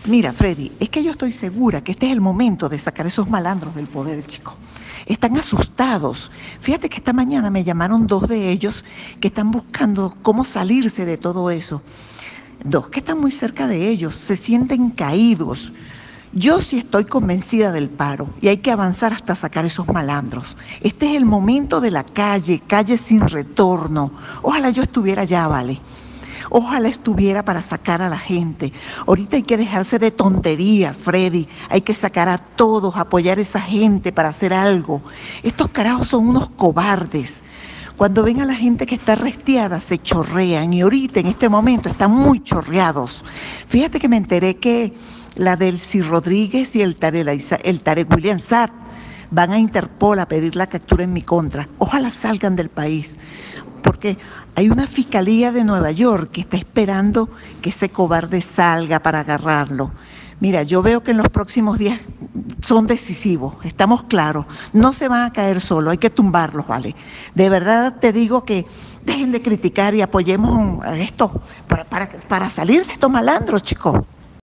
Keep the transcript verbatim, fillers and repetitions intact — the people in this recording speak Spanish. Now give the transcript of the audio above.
Mira, Freddy, es que yo estoy segura que este es el momento de sacar esos malandros del poder, chico. Están asustados. Fíjate que esta mañana me llamaron dos de ellos que están buscando cómo salirse de todo eso. Dos que están muy cerca de ellos, se sienten caídos. Yo sí estoy convencida del paro y hay que avanzar hasta sacar esos malandros. Este es el momento de la calle, calle sin retorno. Ojalá yo estuviera allá, vale. Ojalá estuviera para sacar a la gente. Ahorita hay que dejarse de tonterías, Freddy. Hay que sacar a todos, apoyar a esa gente para hacer algo. Estos carajos son unos cobardes. Cuando ven a la gente que está restiada, se chorrean. Y ahorita, en este momento, están muy chorreados. Fíjate que me enteré que la Delcy Rodríguez y el Tarek, el Tarek William Saab van a Interpol a pedir la captura en mi contra. Ojalá salgan del país, porque hay una fiscalía de Nueva York que está esperando que ese cobarde salga para agarrarlo. Mira, yo veo que en los próximos días son decisivos, estamos claros, no se van a caer solos, hay que tumbarlos, ¿vale? De verdad te digo que dejen de criticar y apoyemos a esto para, para, para salir de estos malandros, chicos.